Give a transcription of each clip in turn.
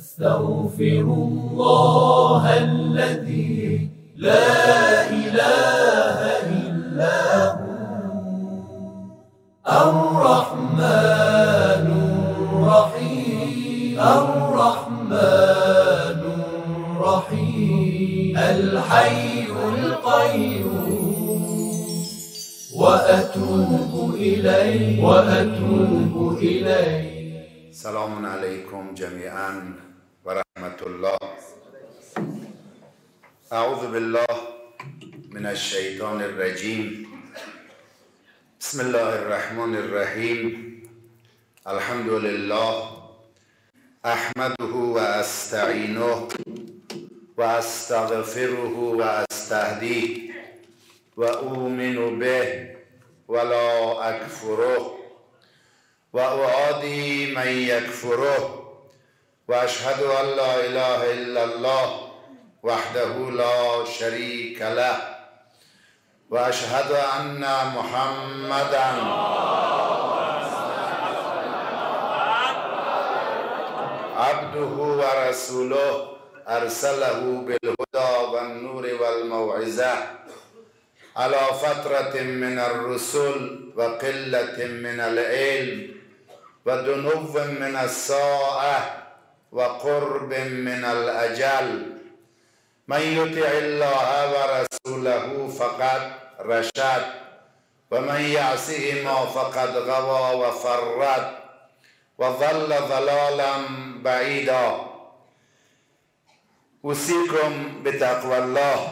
أستغفر الله الذي لا إله إلا هو الرحمن الرحيم الرحمن الرحيم الحي القيوم وأتوب إليه سلام عليكم جميعا ورحمة الله. أعوذ بالله من الشيطان الرجيم. بسم الله الرحمن الرحيم. الحمد لله أحمده وأستعينه وأستغفره وأستهديه وأؤمن به ولا أكفره وأعادي من يكفره وأشهد أن لا إله إلا الله وحده لا شريك له وأشهد أن محمدا عبده ورسوله أرسله بالهدى والنور والموعظة على فترة من الرسل وقلة من العلم ودنو من الساعة وقرب من الأجل. من يطع الله ورسوله فقد رشد ومن يعصهما فقد غوى وفرد وضل ضلالا بعيدا. أوصيكم بتقوى الله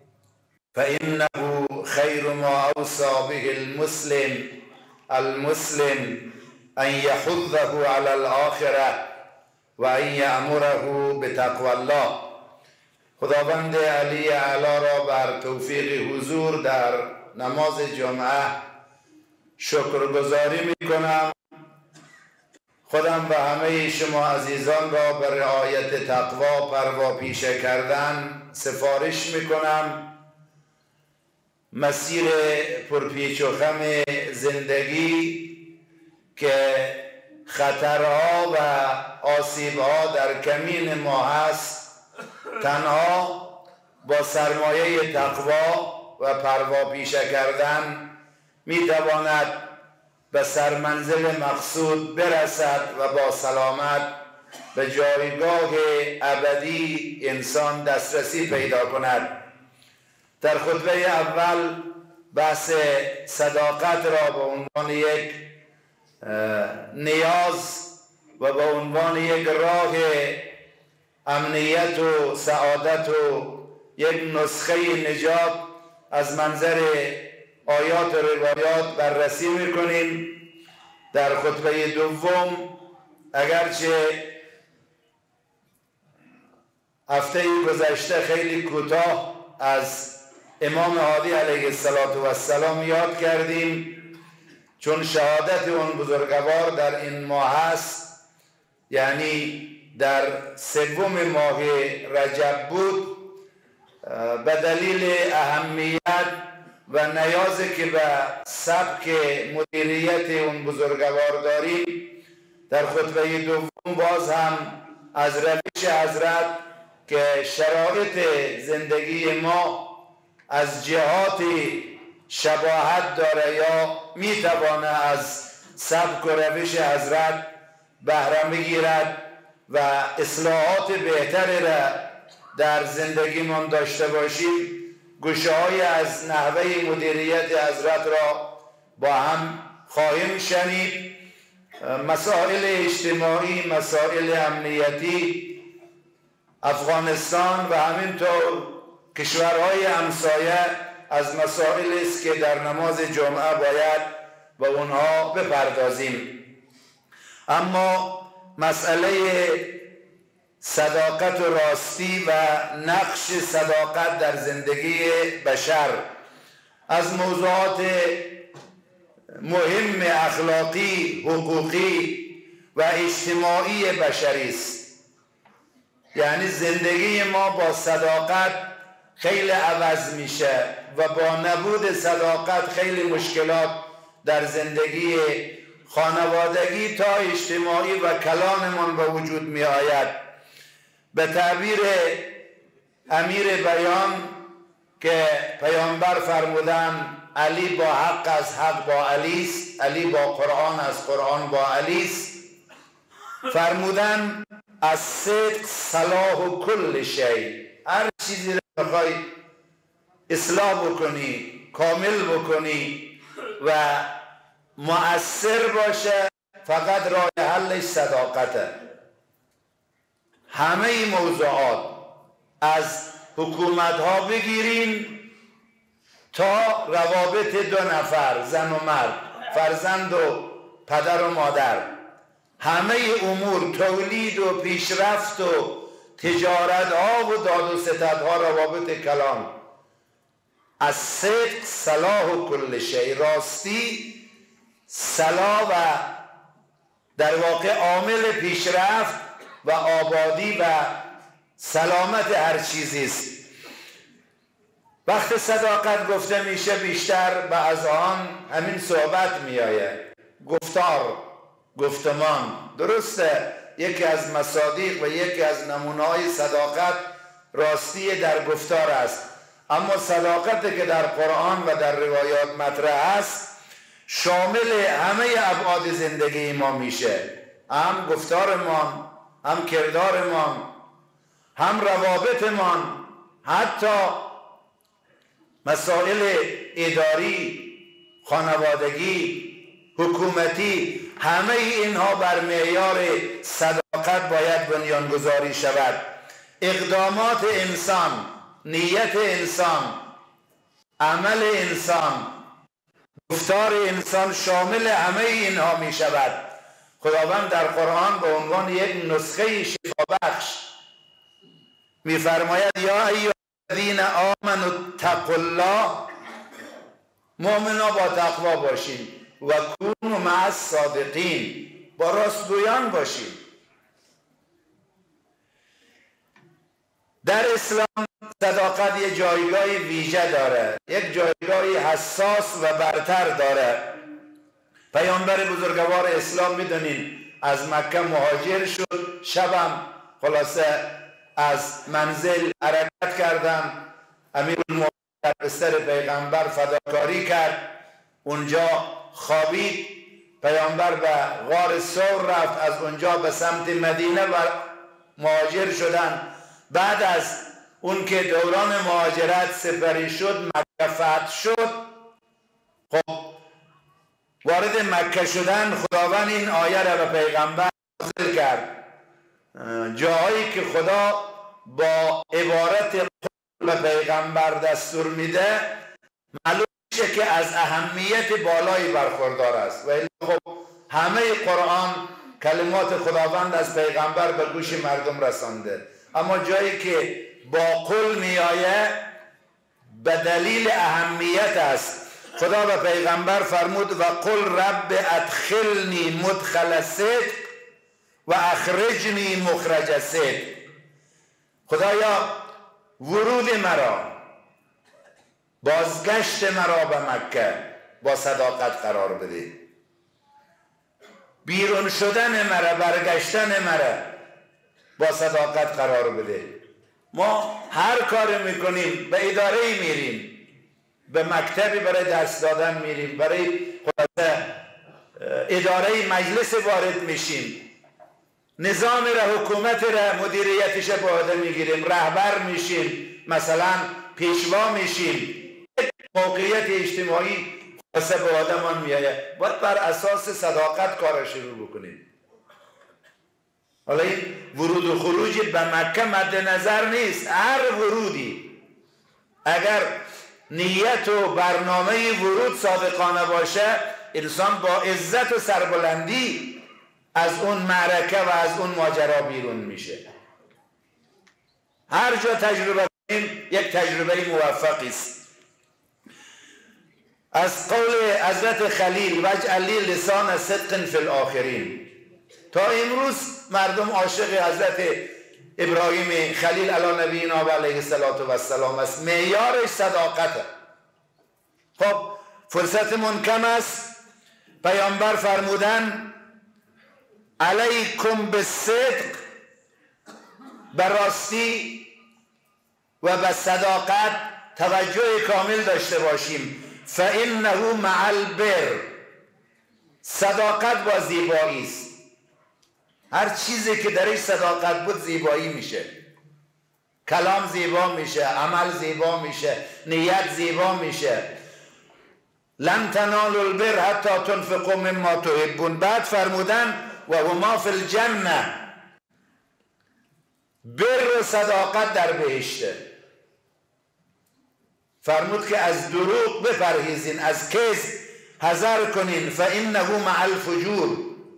فإنه خير ما أوصى به المسلم أن يحضه على الآخرة و أن يأمره بتقوى الله. خداوند علی اعلی را بر توفیق حضور در نماز جمعه شکرگزاری می کنم. خودم و همه شما عزیزان را به رعایت تقوا پروا پیشه کردن سفارش می کنم. مسیر پرپیچ و خم زندگی که خطرها و آسیبها در کمین ما هست، تنها با سرمایه تقوا و پروا پیشه کردن می تواند به سرمنزل مقصود برسد و با سلامت به جایگاه ابدی انسان دسترسی پیدا کند. در خطبه اول بحث صداقت را به عنوان یک نیاز و به عنوان یک راه امنیت و سعادت و یک نسخه نجات از منظر آیات و روایات بررسی میکنیم. در خطبه دوم اگرچه هفته گذشته خیلی کوتاه از امام هادی علیه السلام یاد کردیم، چون شهادت اون بزرگوار در این ماه هست، یعنی در سوم ماه رجب بود. به دلیل اهمیت و نیازی که به سبک مدیریت اون بزرگوار داریم، در خطبه دوم باز هم از روش حضرت که شرایط زندگی ما از جهاتی شباهت داره یا میتوانه از سبک و روش حضرت بهره بگیرد و اصلاحات بهتری را در زندگیمان داشته باشیم، گوشه‌های از نحوه مدیریت حضرت را با هم خواهیم شنید. مسائل اجتماعی، مسائل امنیتی افغانستان و همینطور کشورهای همسایه از مسائلی است که در نماز جمعه باید به اونها بپردازیم. اما مسئله صداقت و راستی و نقش صداقت در زندگی بشر از موضوعات مهم اخلاقی، حقوقی و اجتماعی بشری است. یعنی زندگی ما با صداقت خیلی عوض میشه و با نبود صداقت خیلی مشکلات در زندگی خانوادگی تا اجتماعی و کلانمان به وجود می آید. به تعبیر امیر بیان که پیامبر فرمودن علی با حق از حق با علی است، علی با قرآن از قرآن با علی است، فرمودن از صدق صلاح کل شی، هر چیزی رو بخوای اصلاح بکنی، کامل بکنی و مؤثر باشه، فقط راه حلش صداقته. همه موضوعات از حکومت ها بگیرین تا روابط دو نفر، زن و مرد، فرزند و پدر و مادر، همه امور، تولید و پیشرفت و تجارت ها و داد و ستد ها، روابط کلان، از صدق صلاح کل شی، راستی صلاح و در واقع عامل پیشرفت و آبادی و سلامت هر چیزی است. وقت صداقت گفته میشه بیشتر به از آن همین صحبت میآید، گفتار، گفتمان. درسته یکی از مصادیق و یکی از نمونه‌های صداقت راستی در گفتار است، اما صداقتی که در قرآن و در روایات مطرح است شامل همه ابعاد زندگی ما میشه، هم گفتارمان، هم کردارمان، هم روابطمان، حتی مسائل اداری، خانوادگی، حکومتی، همه اینها بر معیار صداقت باید بنیانگذاری شود. اقدامات انسان، نیت انسان، عمل انسان، گفتار انسان شامل همه اینها می شود. خداوند در قرآن به عنوان یک نسخه شفابخش می فرماید یا ایها الذین آمنوا اتقوا الله، مؤمنا با تقوا باشین، و کونوا مع الصادقین، با راستگویان باشین. در اسلام صداقت یک جایگاه ویژه داره، یک جایگاه حساس و برتر داره. پیامبر بزرگوار اسلام میدونین از مکه مهاجر شد، شبم خلاصه از منزل حرکت کردن، امیرالمؤمنین در بستر پیغمبر فداکاری کرد، اونجا خوابید. پیامبر به غار ثور رفت، از اونجا به سمت مدینه و مهاجر شدن. بعد از اون که دوران مهاجرت سپری شد، مکه فتح شد. خب وارد مکه شدن، خداوند این آیه را به پیغمبر نازل کرد. جاهایی که خدا با عبارت قول به پیغمبر دستور میده، معلوم میشه که از اهمیت بالایی برخوردار است. و خب همه قرآن کلمات خداوند از پیغمبر به گوش مردم رسانده، اما جایی که با قول میآید به دلیل اهمیت است. خدا به پیغمبر فرمود و قل رب ادخلنی مدخل صدق و اخرجنی مخرج صدق. خدایا ورود مرا، بازگشت مرا به مکه با صداقت قرار بده، بیرون شدن مرا، برگشتن مرا با صداقت قرار بده. ما هر کار میکنیم، به اداره میریم، به مکتبی برای درس دادن میریم، برای اداره مجلس وارد میشیم، نظام را، حکومت را، مدیریتش به عهده میگیریم، رهبر میشیم، مثلا پیشوا میشیم، موقعیت اجتماعی خاصه به آدمان میآید، باید بر اساس صداقت کار شروع بکنیم. حالا این ورود و خروج به مکه مد نظر نیست، هر ورودی اگر نیت و برنامه ورود صادقانه باشه، انسان با عزت و سربلندی از اون معرکه و از اون ماجرا بیرون میشه. هر جا تجربه کنیم یک تجربه موفقی است. از قول حضرت خلیل واجعل لی لسان صدق فی الاخرین، تا امروز مردم عاشق حضرت ابراهیم خلیل علی نبینا و علیه السلام است. معیارش صداقته. خب فرصتمون کم است. پیامبر فرمودن علیکم بالصدق به راستی و به صداقت توجه کامل داشته باشیم. فانه مع البر، صداقت با زیبایی است. هر چیزی که درش صداقت بود زیبایی میشه. کلام زیبا میشه، عمل زیبا میشه، نیت زیبا میشه. لن تنالوا البر حتی تنفقوا مما تحبون. بعد فرمودن و هما فی الجنه، بر و صداقت در بهشته. فرمود که از دروغ بپرهیزین، از کذب حذر کنین. فانه مع الفجور،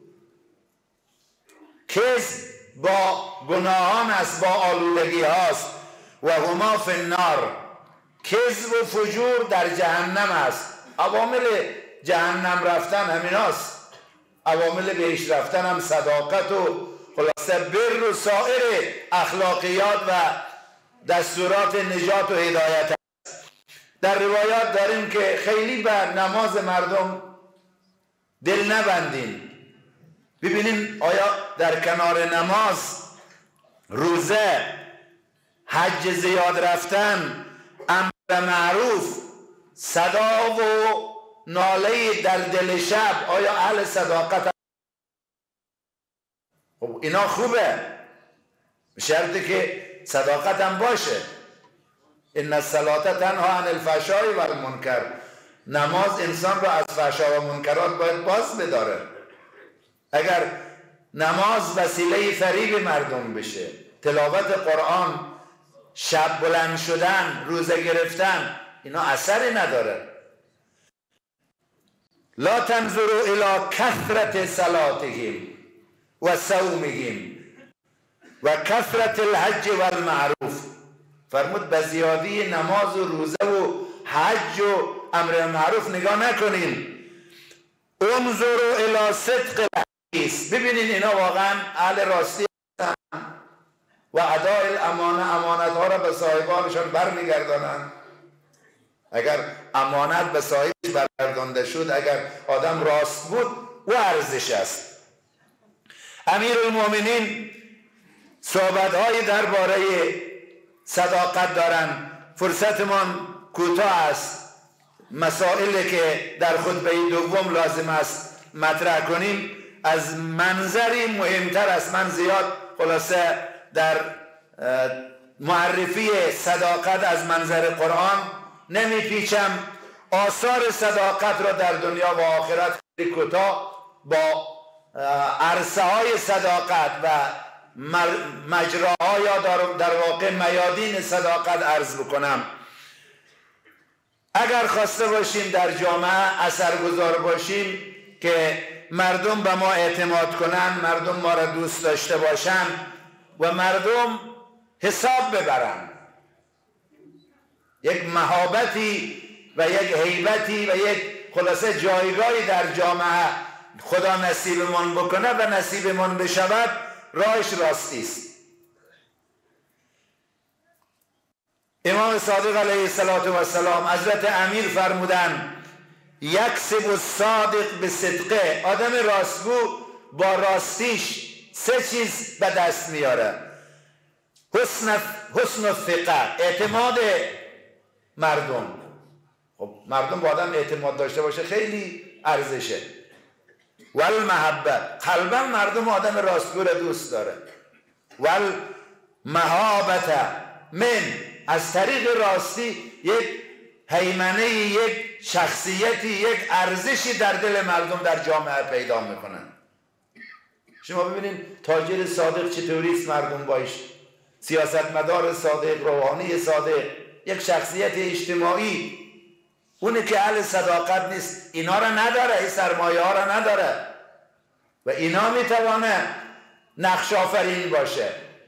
کذب با گناهان است، با آلودگی هاست. و هما فی النار، کذب و فجور در جهنم است. عوامل جهنم رفتن همین هاست، عوامل بهش رفتن هم صداقت و خلاصه بر و سایر اخلاقیات و دستورات نجات و هدایت است. در روایات داریم که خیلی بر نماز مردم دل نبندین. ببینین آیا در کنار نماز، روزه، حج زیاد رفتن، امر معروف، صدا و ناله در دل شب، آیا اهل صداقت؟ خب اینا خوبه، به شرطی که صداقت هم باشه. ان الصلاة تنها عن الفحشاء و المنکر، نماز انسان را از فحشا و منکرات باید باز بداره. اگر نماز وسیله فریب مردم بشه، تلاوت قرآن، شب بلند شدن، روزه گرفتن، اینا اثری نداره. لا تنظروا الى کثرت صلاتهم و صومهم و کثرت الحج و المعروف. فرمود به زیادی نماز و روزه و حج و امر معروف نگاه نکنین. انظروا الی صدق الحدیث، ببینین اینا واقعا اهل راستی هستن و اداء الامانه، امانت ها را به صاحبانشان برمیگردانند. اگر امانت به صاحبش برگردانده شد، اگر آدم راست بود، او ارزش است. امیرالمومنین صحبت‌های درباره صداقت دارن. فرصتمان کوتاه است، مسائلی که در خطبه دوم لازم است مطرح کنیم از منظری مهمتر است. من زیاد خلاصه در معرفی صداقت از منظر قرآن نمی پیچم. آثار صداقت را در دنیا و آخرت کوتاه با عرصه های صداقت و مجراها یا در واقع میادین صداقت عرض بکنم. اگر خواسته باشیم در جامعه اثرگذار باشیم که مردم به ما اعتماد کنن، مردم ما را دوست داشته باشن و مردم حساب ببرن، یک مهابتی و یک هیبتی و یک خلاصه جایگاهی در جامعه خدا نصیبمان بکنه و نصیبمان بشود، راهش راستی است. امام صادق علیه السلام حضرت امیر فرمودن یکسب الصادق به صدقه، آدم راستگو با راستیش سه چیز به دست میاره. حسن الثقه، اعتماد مردم. خب مردم با آدم اعتماد داشته باشه خیلی ارزشه. والمحبه، قلبا مردم آدم راستگو را دوست داره. والمهابه، من از طریق راستی یک هیمنه، یک شخصیتی، یک ارزشی در دل مردم در جامعه پیدا میکنن. شما ببینید تاجر صادق چطوریست مردم باش، سیاستمدار صادق، روحانی صادق، یک شخصیت اجتماعی. اونی که اهل صداقت نیست اینا را نداره، این سرمایه ها را نداره و اینا میتوانه نقش آفرین باشه.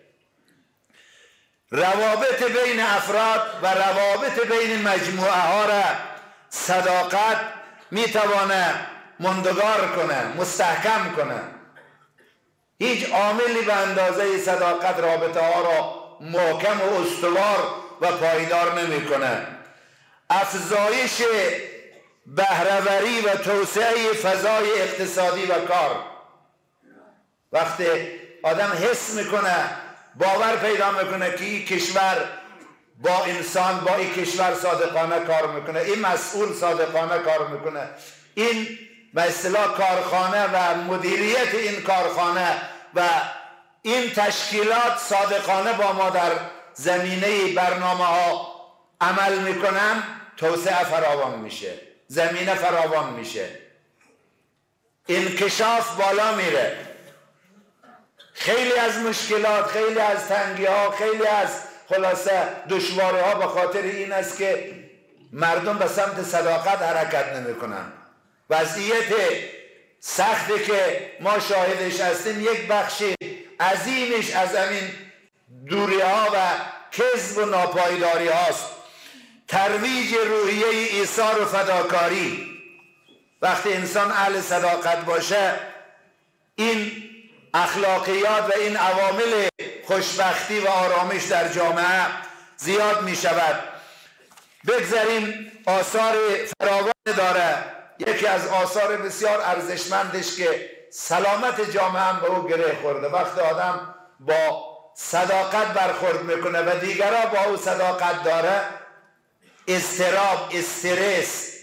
روابط بین افراد و روابط بین مجموعه ها را صداقت میتوانه ماندگار کنه، مستحکم کنه. هیچ عاملی به اندازه صداقت رابطه ها را محکم و استوار و پایدار نمیکنه. افزایش بهره‌وری و توسعه فضای اقتصادی و کار، وقتی آدم حس میکنه باور پیدا میکنه که این کشور با انسان با این کشور صادقانه کار میکنه، این مسئول صادقانه کار میکنه، این به اصطلاح کارخانه و مدیریت این کارخانه و این تشکیلات صادقانه با ما در زمینه برنامه ها عمل میکنن، توسعه فراوان میشه، زمینه فراوان میشه، انکشاف بالا میره. خیلی از مشکلات، خیلی از تنگی ها، خیلی از خلاصه دشواری ها به خاطر این است که مردم به سمت صداقت حرکت نمی کنن. وضعیت سختی که ما شاهدش هستیم یک بخش عظیمش از همین دوری ها و کذب و ناپایداری هاست. ترویج روحیه ایثار و فداکاری، وقتی انسان اهل صداقت باشه این اخلاقیات و این عوامل خوشبختی و آرامش در جامعه زیاد می شود. بگذاریم آثار فراوان داره. یکی از آثار بسیار ارزشمندش که سلامت جامعه هم به او گره خورده، وقتی آدم با صداقت برخورد میکنه و دیگرها با او صداقت داره، اضطراب، استرس،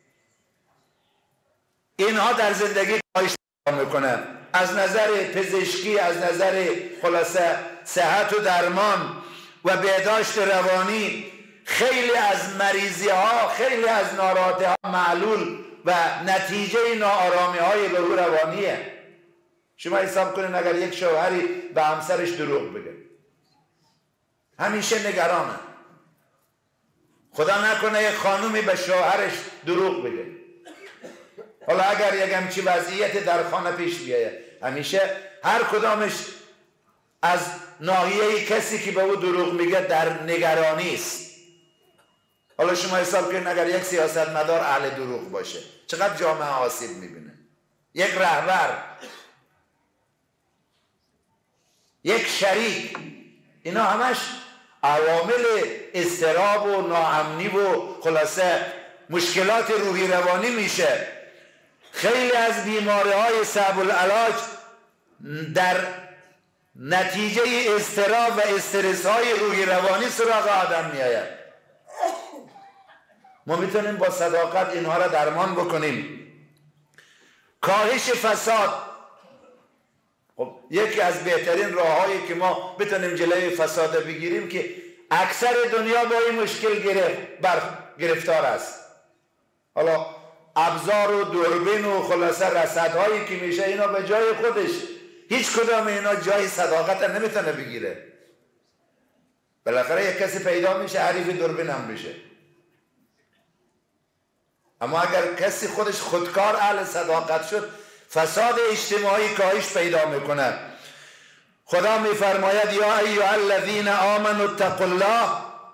اینها در زندگی کاهش میکنه. از نظر پزشکی، از نظر خلاصه صحت و درمان و بهداشت روانی، خیلی از مریضی ها، خیلی از ناراحتی ها معلول و نتیجه ناآرامی های به روانیه. شما حساب کنین اگر یک شوهری به همسرش دروغ بگه، همیشه نگرانه. خدا نکنه یک خانومی به شوهرش دروغ بگه. حالا اگر یک همچی وضعیت در خانه پیش بیایه، همیشه هر کدامش از ناحیه کسی که به او دروغ میگه در نگرانی است. حالا شما حساب کنید اگر یک سیاستمدار اهل دروغ باشه، چقدر جامعه آسیب میبینه. یک رهبر، یک شریک، اینا همش عوامل اضطراب و ناامنی و خلاصه مشکلات روحی روانی میشه. خیلی از بیماری های صعب العلاج در نتیجه اضطراب و استرس های روحی روانی سراغ آدم میآید. ما میتونیم با صداقت اینها را درمان بکنیم. کاهش فساد، خب یکی از بهترین راههایی که ما بتونیم جلوی فساد بگیریم که اکثر دنیا با این مشکل گرفتار است. حالا ابزار و دوربین و خلاصه رصدهایی که میشه، اینا به جای خودش هیچ کدام اینا جای صداقت نمیتونه بگیره. بالاخره یک کسی پیدا میشه حریف دوربین هم میشه. اما اگر کسی خودش خودکار اهل صداقت شد، فساد اجتماعی کاهش پیدا میکنه. خدا میفرماید یا ایها الذین آمنوا اتقوا الله،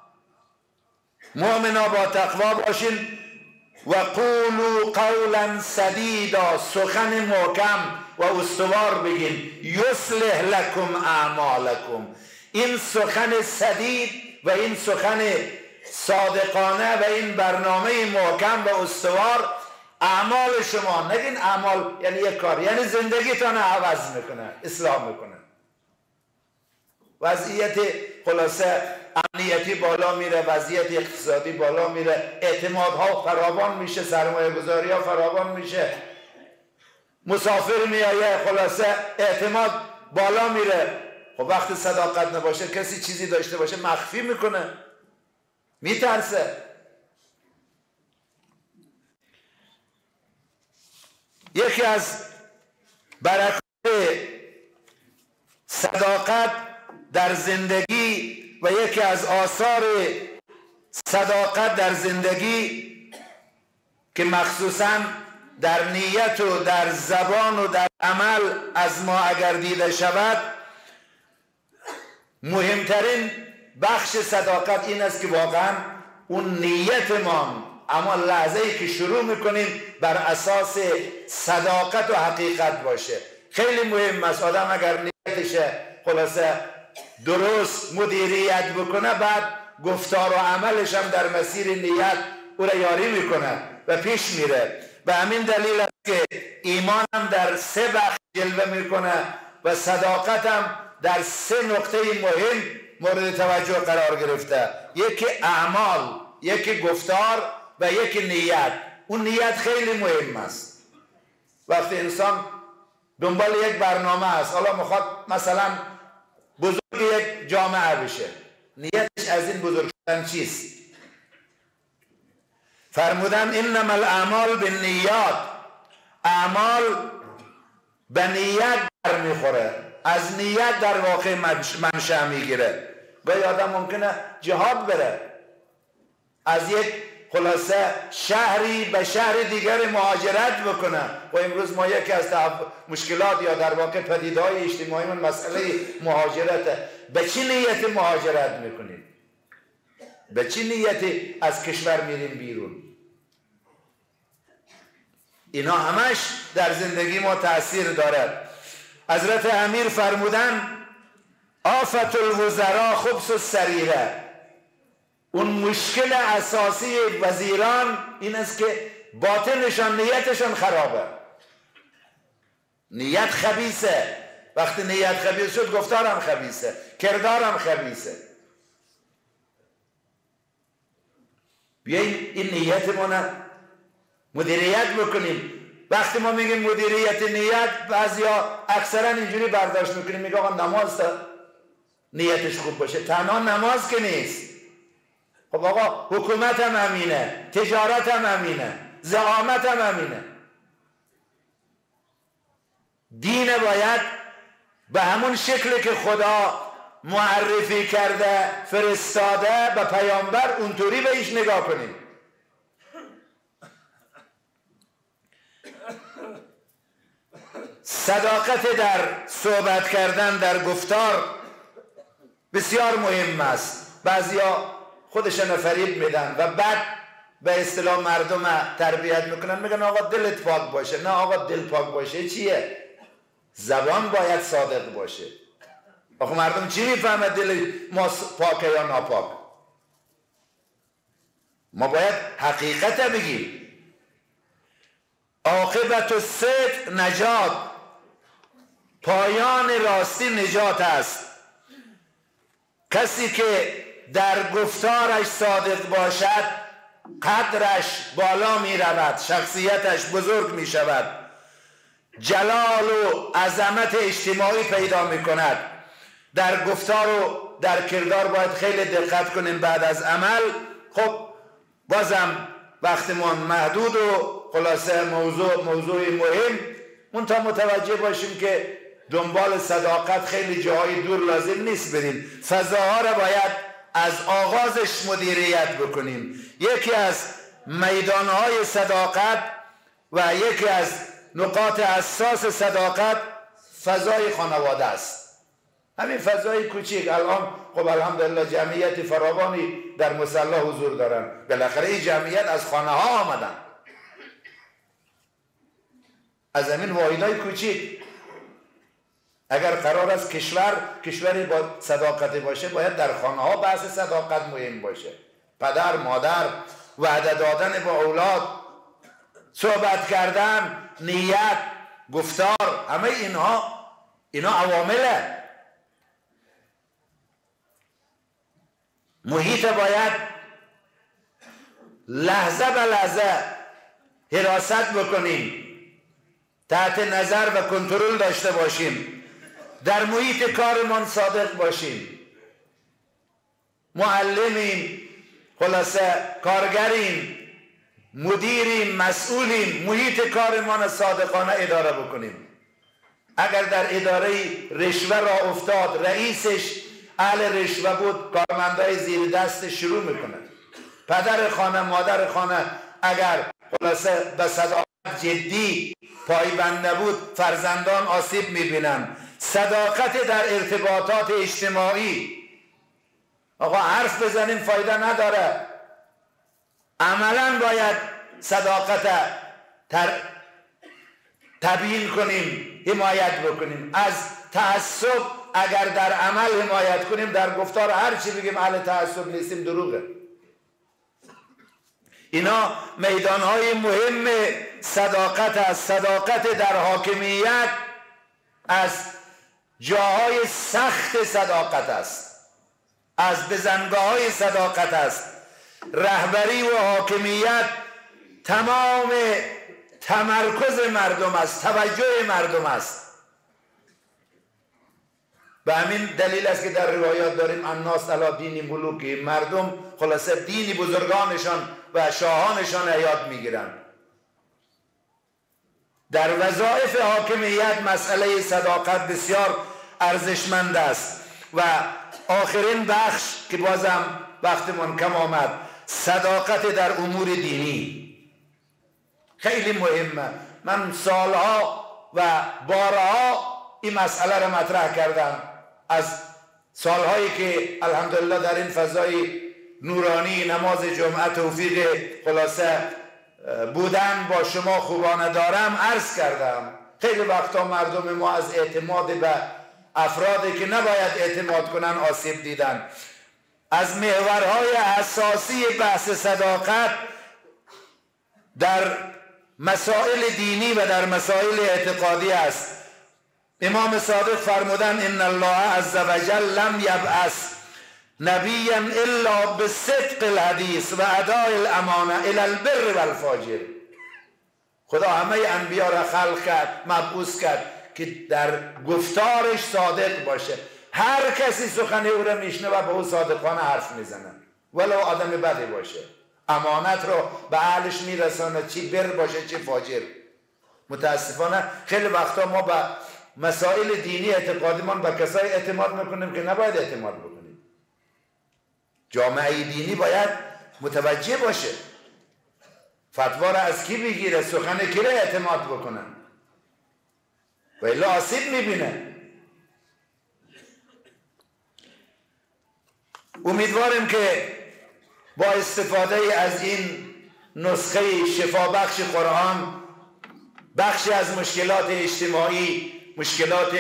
مؤمنا با تقوا باشین، و قولوا قولا سدیدا، سخن محکم و استوار بگین، یصلح لکم اعمالکم. این سخن سدید و این سخن صادقانه و این برنامه محکم و استوار اعمال شما، نگین اعمال یعنی یک کار، یعنی زندگیتان عوض میکنه، اصلاح میکنه. وضعیت خلاصه امنیتی بالا میره، وضعیت اقتصادی بالا میره، اعتمادها فراوان میشه، سرمایه گذاری ها فراوان میشه، مسافر میایه، خلاصه اعتماد بالا میره. خب وقتی صداقت نباشه، کسی چیزی داشته باشه مخفی میکنه، میترسه. یکی از برکات صداقت در زندگی و یکی از آثار صداقت در زندگی که مخصوصاً در نیت و در زبان و در عمل از ما اگر دیده شود، مهمترین بخش صداقت این است که واقعاً اون نیتمان، اما لحظه‌ای که شروع میکنیم بر اساس صداقت و حقیقت باشه. خیلی مهم است آدم اگر نیتش خلاصه درست مدیریت بکنه، بعد گفتار و عملش هم در مسیر نیت او را یاری میکنه و پیش میره. به همین دلیل است که ایمان هم در 3 بخش جلوه میکنه و صداقت هم در 3 نقطه مهم مورد توجه قرار گرفته. یکی اعمال، یکی گفتار و یکی نیت. اون نیت خیلی مهم است. وقتی انسان دنبال یک برنامه است، حالا میخواد مثلا بزرگ یک جامعه بشه، نیتش از این بزرگ شدن چیست؟ فرمودن انما الاعمال بالنیات، اعمال به نیت برمیخوره، از نیت در واقع منشأ میگیره. گاهی آدم ممکنه جهاد بره، از یک خلاصه شهری به شهر دیگر مهاجرت بکنه. و امروز ما یکی از مشکلات یا در واقع پدیده‌های اجتماعی من مسئله مهاجرته. به چی نیت مهاجرت میکنیم؟ به چی نیتی از کشور میریم بیرون؟ اینا همش در زندگی ما تأثیر دارد. حضرت امیر فرمودن آفت الوزراء خبث السریره، اون مشکل اساسی وزیران این است که باطنشان، نیتشان خرابه، نیت خبیثه. وقتی نیت خبیث شد گفتارم خبیثه، کردارم خبیثه. بیاییم این نیتمون مدیریت بکنیم. وقتی ما میگیم مدیریت نیت، بعضیا اکثرا اینجوری برداشت میکنیم، میگه آقا نماز نیتش خوب باشه. تنها نماز که نیست. خب آقا حکومت هم امینه، تجارت هم امینه، زعامت هم امینه. دین باید به همون شکلی که خدا معرفی کرده، فرستاده به پیامبر، اونطوری بهش نگاه کنیم. صداقت در صحبت کردن، در گفتار بسیار مهم است. بعضیا خودشان فریب میدن و بعد به اصطلاح مردم تربیت میکنن، میگن آقا دلت پاک باشه. نه آقا، دل پاک باشه چیه؟ زبان باید صادق باشه. آخه مردم چی میفهمه دل ما پاکه یا ناپاک؟ ما باید حقیقت بگیم. عاقبت الصدق نجات، پایان راستی نجات است. کسی که در گفتارش صادق باشد قدرش بالا می رود، شخصیتش بزرگ می شود، جلال و عظمت اجتماعی پیدا می کند. در گفتار و در کردار باید خیلی دقت کنیم. بعد از عمل خب بازم وقتمون محدود و خلاصه موضوع مهم، منتها متوجه باشیم که دنبال صداقت خیلی جاهای دور لازم نیست بریم. فضاها را باید از آغازش مدیریت بکنیم. یکی از میدانهای صداقت و یکی از نقاط اساس صداقت فضای خانواده است. همین فضای کوچیک. الان خب الحمدلله جمعیت فراوانی در مصلی حضور دارن. بالاخره این جمعیت از خانه ها آمدن، از همین واحدهای کوچیک. اگر قرار است کشوری با صداقتی باشه، باید در خانه ها بحث صداقت مهم باشه. پدر، مادر، وعده دادن به اولاد، صحبت کردن، نیت، گفتار، همه اینا عوامله. محیط باید لحظه به لحظه حراست بکنیم، تحت نظر و کنترل داشته باشیم. در محیط کارمان صادق باشیم. معلمیم، خلاصه کارگریم، مدیریم، مسئولیم، محیط کارمان صادقانه اداره بکنیم. اگر در اداره رشوه را افتاد، رئیسش اهل رشوه بود، کارمندای زیر دست شروع میکنه. پدر خانه، مادر خانه اگر خلاصه به صداقت جدی پایبند نبود، فرزندان آسیب میبینن. صداقت در ارتباطات اجتماعی، آقا حرف بزنیم فایده نداره، عملا باید صداقت تبیین کنیم، حمایت بکنیم. از تعصب اگر در عمل حمایت کنیم، در گفتار هر چی بگیم اهل تعصب نیستیم، دروغه. اینا میدانهای مهم صداقت است. صداقت در حاکمیت، از جاهای سخت صداقت است، از بزنگاه‌های صداقت است. رهبری و حاکمیت تمام تمرکز مردم است، توجه مردم است. به همین دلیل است که در روایات داریم الناس علی دین ملوکی، مردم خلاصه دین بزرگانشان و شاهانشان حیات میگیرند. در وظایف حاکمیت مسئله صداقت بسیار ارزشمند است. و آخرین بخش که بازم وقتمون کم آمد، صداقت در امور دینی خیلی مهمه. من سالها و بارها این مسئله را مطرح کردم، از سالهایی که الحمدلله در این فضای نورانی نماز جمعه توفیق خلاصه بودن با شما خوبانه دارم عرض کردم. خیلی وقتا مردم ما از اعتماد به افرادی که نباید اعتماد کنن آسیب دیدن. از محورهای اساسی بحث صداقت در مسائل دینی و در مسائل اعتقادی است. امام صادق فرمودن ان الله عز وجل لم یبعث نبیا الا بصدق الحدیث و اداء الامانه الی البر والفاجر. خدا همه انبیا را خلق کرد، مبعوث کرد که در گفتارش صادق باشه. هر کسی سخن او را میشنوه و به او صادقانه حرف میزنه، ولو آدم بدی باشه. امانت رو به اهلش میرسانه، چی بر باشه چی فاجر. متاسفانه خیلی وقتا ما به مسائل دینی اعتقادیمان به کسای اعتماد میکنیم که نباید اعتماد بکنیم. جامعه دینی باید متوجه باشه فتوا را از کی بگیره، سخن کی را اعتماد بکنن، و الا آسیب میبینه. امیدواریم که با استفاده از این نسخه شفابخش قرآن بخشی از مشکلات اجتماعی، مشکلات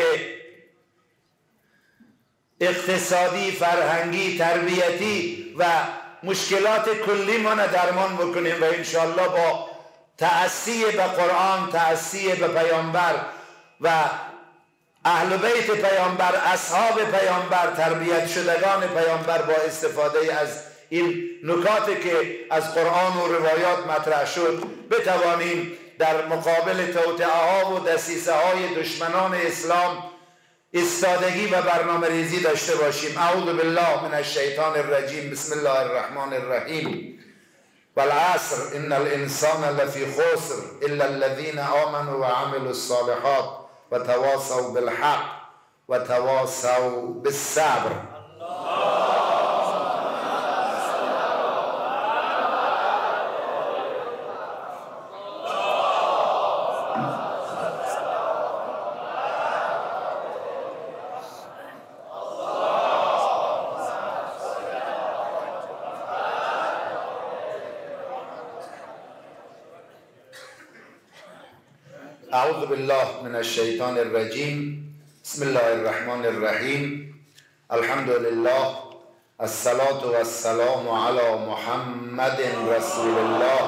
اقتصادی، فرهنگی، تربیتی و مشکلات کلی ما درمان بکنیم و انشاءالله با تأسی به قرآن، تأسی به پیامبر و اهل بیت پیامبر، اصحاب پیامبر، تربیت شدگان پیامبر، با استفاده از این نکاتی که از قرآن و روایات مطرح شد بتوانیم در مقابل توطئه ها و دسیسه های دشمنان اسلام استادگی و برنامه ریزی داشته باشیم. اعوذ بالله من الشیطان الرجیم. بسم الله الرحمن الرحیم. والعصر ان الانسان لفی خسر الا الذين آمنوا وعملوا الصالحات وتواصوا بالحق وتواصوا بالصبر. اعوذ بالله من الشیطان الرجیم. بسم الله الرحمن الرحیم. الحمد لله الصلاة والسلام علی محمد رسول الله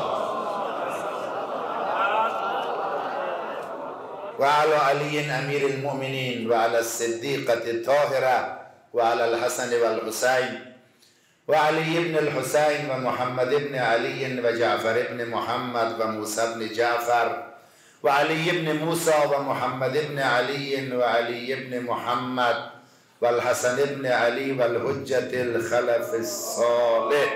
و علی علی امیر المؤمنین و علی الصدیقة الطاهرة و علی الحسن والحسین و علی ابن الحسین و محمد ابن علی و جعفر ابن محمد و موسی ابن جعفر و علی ابن موسی و محمد ابن علی و علی ابن محمد و الحسن ابن علی و الحجة الخلف الصالح.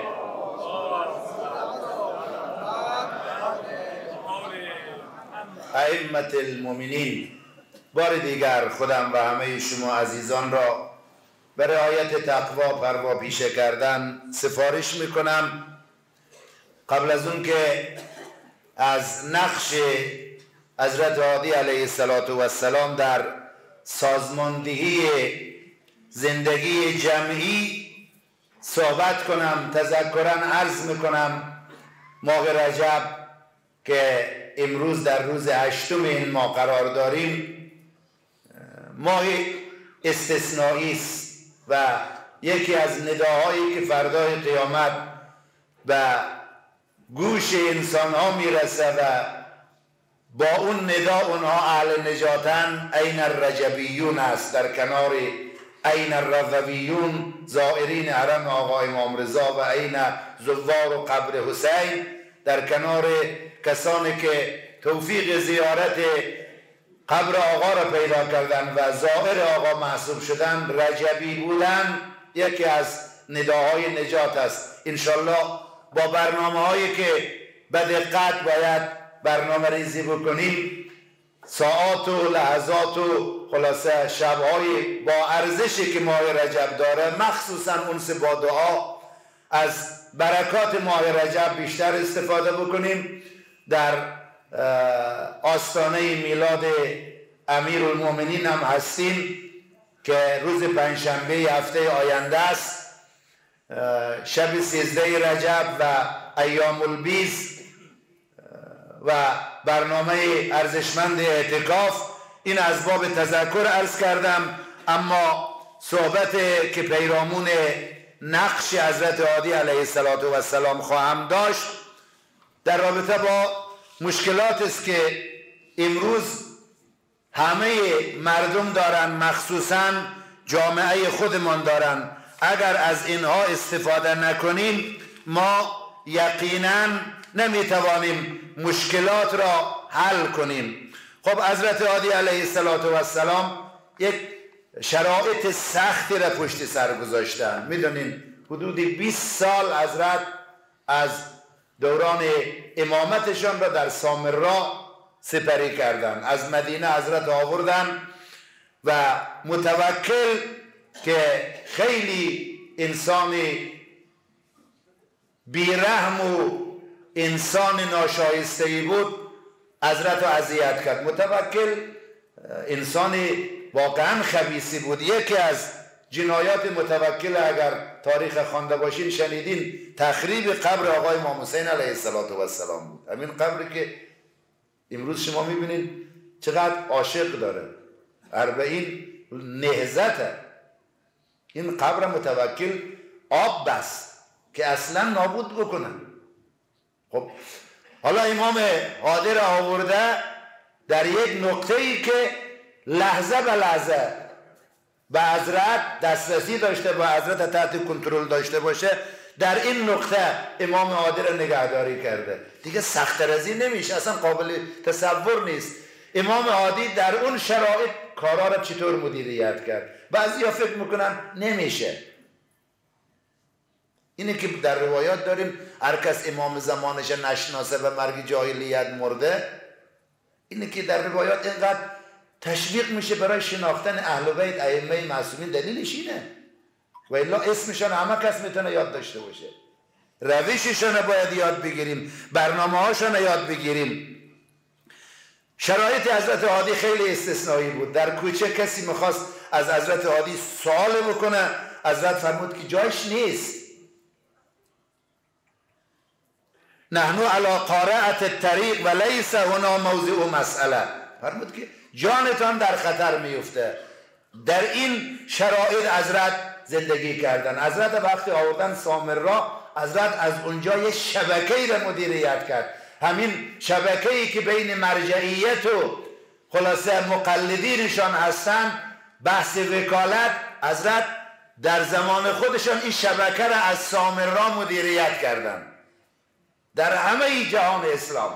ائمة المؤمنین، بار دیگر خودم و همه شما عزیزان را به رعایت تقوا پروا پیشه کردن سفارش میکنم. قبل از اون که از نقش حضرت هادی علیه السلام در سازماندهی زندگی جمعی صحبت کنم، تذکرا عرض میکنم ماه رجب که امروز در روز 8 این ماه قرار داریم ماه استثنایی است و یکی از نداهایی که فردای قیامت به گوش انسان ها میرسه و با اون ندا اونها اهل نجاتن. این الرجبیون است در کنار این الرضویون زائرین حرم آقا امام رضا و این زوار و قبر حسین، در کنار کسانی که توفیق زیارت قبر آقا را پیدا کردن و زائر آقا محسوب شدن رجبی بودن، یکی از نداهای نجات است. انشالله با برنامه هایی که به دقت باید برنامه ریزی بکنیم، ساعات و لحظات و خلاصه شبهای با ارزشی که ماه رجب داره، مخصوصا اونس با دعا از برکات ماه رجب بیشتر استفاده بکنیم. در آستانه میلاد امیرالمومنین هم هستیم که روز پنجشنبه هفته آینده است، شب 13 رجب و ایام البیض و برنامه ارزشمند اعتکاف. این از باب تذکر عرض کردم، اما صحبت که پیرامون نقش حضرت هادی علیه السلام خواهم داشت در رابطه با مشکلات است که امروز همه مردم دارن، مخصوصا جامعه خودمان دارن. اگر از اینها استفاده نکنیم ما یقینا نمیتوانیم مشکلات را حل کنیم. خب حضرت هادی علیه السلام یک شرایط سختی را پشت سر گذاشتن. میدونین حدود 20 سال حضرت از دوران امامتشان را در سامرا سپری کردن. از مدینه حضرت آوردن و متوکل که خیلی انسانی بیرحم و انسان ناشایسته‌ای بود، حضرت رو اذیت کرد. متوکل انسانی واقعا خبیثی بود. یکی از جنایات متوکل اگر تاریخ خوانده باشین شنیدین، تخریب قبر آقای امام حسین علیه السلام بود. همین قبری که امروز شما میبینین چقدر عاشق داره، 40 نهضته. این قبر متوکل آب بس که اصلا نابود بکنن. خب حالا امام هادی را آورده در یک نقطه‌ای که لحظه به لحظه به حضرت دسترسی داشته، با حضرت تحت کنترل داشته باشه، در این نقطه امام هادی را نگهداری کرده. دیگه سخت‌تر از این نمیشه، اصلا قابل تصور نیست. امام هادی در اون شرایط کارا را چطور مدیریت کرد؟ بعضیا فکر میکنن نمیشه. اینه که در روایات داریم هر کس امام زمانش نشناسه و مرگ جاهلیت مرده. اینه که در روایات اینقدر تشویق میشه برای شناختن اهل بیت ائمه معصومین. دلیلش اینه، و الا اسمشان همه کس میتونه یاد داشته باشه، روششان باید یاد بگیریم، برنامه هاشان یاد بگیریم. شرایط حضرت هادی خیلی استثنایی بود. در کوچه کسی میخواست از حضرت هادی سوال بکنه، حضرت فرمود که جایش نیست. نحن علی قارعة الطریق و لیس هنا موضع مسئله. فرمود که جانتان در خطر میفته. در این شرایط حضرت زندگی کردن. حضرت وقتی آوردن سامرا، حضرت از اونجا یه شبکه‌ای را مدیریت کرد. همین شبکه‌ای که بین مرجعیت و خلاصه مقلدینشان هستن، بحث وکالت، حضرت در زمان خودشان این شبکه را از سامرا مدیریت کردن در همه جهان اسلام.